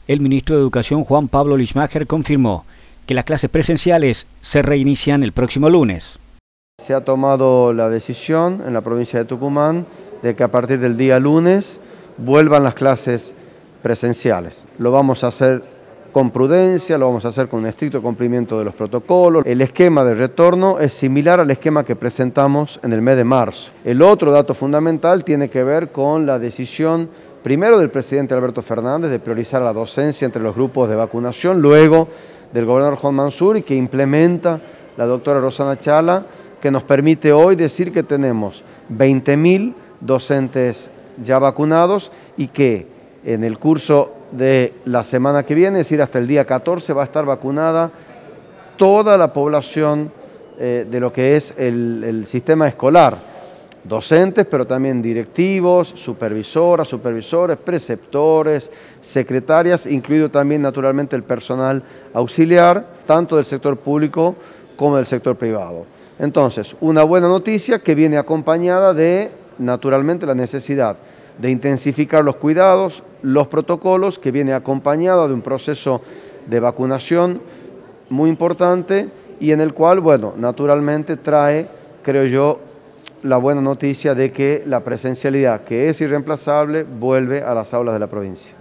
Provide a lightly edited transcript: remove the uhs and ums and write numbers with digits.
El ministro de Educación, Juan Pablo Lichmacher, confirmó que las clases presenciales se reinician el próximo lunes. Se ha tomado la decisión en la provincia de Tucumán de que a partir del día lunes vuelvan las clases presenciales. Lo vamos a hacer con prudencia, lo vamos a hacer con un estricto cumplimiento de los protocolos. El esquema de retorno es similar al esquema que presentamos en el mes de marzo. El otro dato fundamental tiene que ver con la decisión primero del presidente Alberto Fernández de priorizar la docencia entre los grupos de vacunación, luego del gobernador Juan Mansur y que implementa la doctora Rosana Chala, que nos permite hoy decir que tenemos 20.000 docentes ya vacunados y que en el curso de la semana que viene, es decir, hasta el día 14, va a estar vacunada toda la población de lo que es el sistema escolar. Docentes, pero también directivos, supervisoras, supervisores, preceptores, secretarias, incluido también naturalmente el personal auxiliar, tanto del sector público como del sector privado. Entonces, una buena noticia que viene acompañada de, naturalmente, la necesidad de intensificar los cuidados, los protocolos, que viene acompañada de un proceso de vacunación muy importante y en el cual, bueno, naturalmente trae, creo yo, la buena noticia de que la presencialidad, que es irreemplazable, vuelve a las aulas de la provincia.